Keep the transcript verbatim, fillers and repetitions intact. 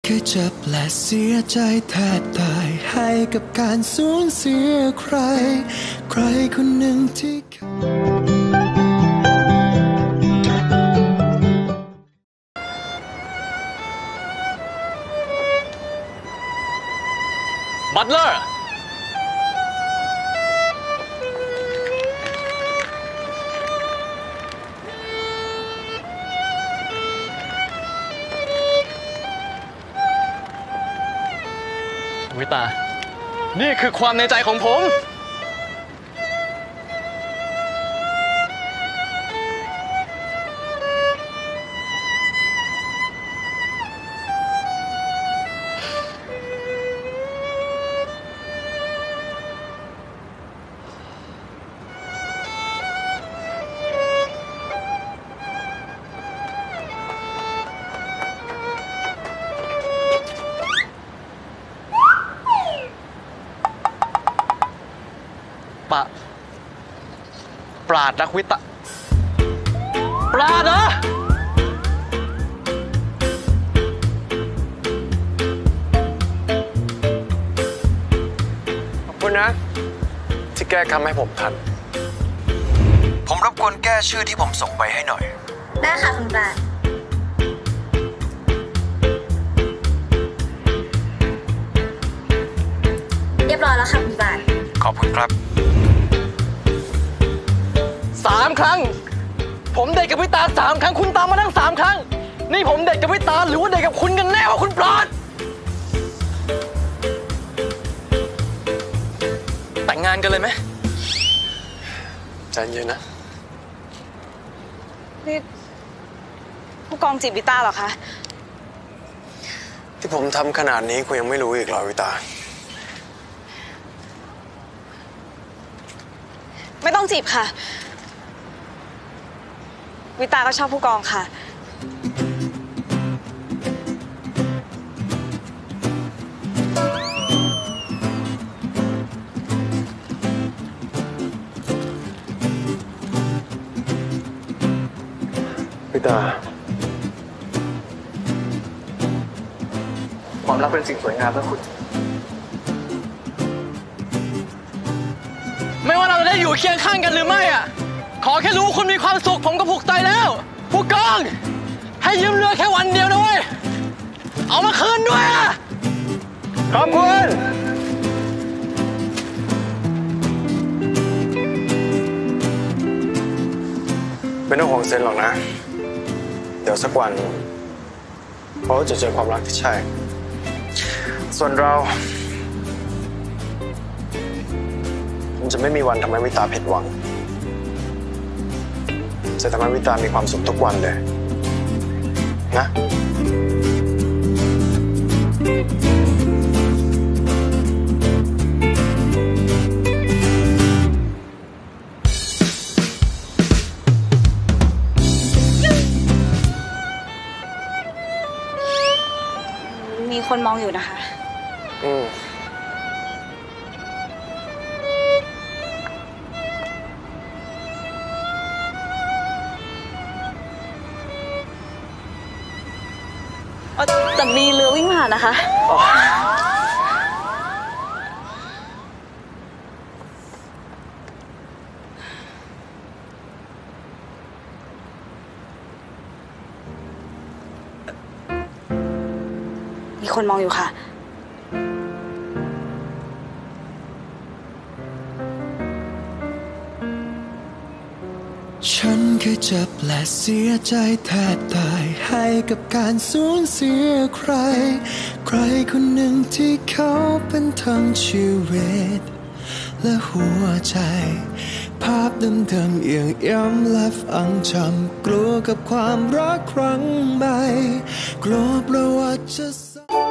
เคยเจ็บและเสียใจแทบตายให้กับการสูญเสียใครใครคนหนึ่งที่บัตเลอร์วิตานี่คือความในใจของผมปะปราดรักวิตาปราดเหรอขอบคุณนะที่แก้คำให้ผมทันผมรบกวนแก้ชื่อที่ผมส่งไปให้หน่อยได้ค่ะคุณปราดเรียบร้อยแล้วค่ะคุณปราดขอบคุณครับสามครั้งผมเด็กกับวิตาสามครั้งคุณตามมาทั้งสามครั้งนี่ผมเด็กกับวิตาหรือว่าเด็กกับคุณกันแน่ว่าคุณปราดแต่งงานกันเลยไหมใจเย็นนะนี่ผู้กองจีบวิตาเหรอคะที่ผมทำขนาดนี้คุณยังไม่รู้อีกเหรอวิตาไม่ต้องจีบค่ะวิตาก็ชอบผู้กองค่ะวิตาความรักเป็นสิ่งสวยงามนะคุณไม่ว่าเราจะได้อยู่เคียงข้างกันหรือไม่อ่ะขอแค่รู้คุณมีความสุขผมก็ผูกใจแล้วผู้กองให้ยืมเรือแค่วันเดียวนะเว้ยเอามาคืนด้วยอ่ะขอบคุณไม่ต้องห่วงเซนหรอกนะเดี๋ยวสักวันเขาจะเจอความรักที่ใช่ส่วนเรามันจะไม่มีวันทำให้วิตาผิดหวังจะทำให้วิตามีความสุขทุกวันเลยนะมีคนมองอยู่นะคะอืมแต่มีเรือวิ่งผ่านนะคะมีคนมองอยู่ค่ะฉันเคยเจ็บและเสียใจแทบตายให้กับการสูญเสียใครใครคนหนึ่งที่เขาเป็นทั้งชีวิตและหัวใจภาพเดิมๆเอี่ยงย้ำและฝังจำกลัวกับความรักครั้งใหม่กลัวเพราะว่าจะ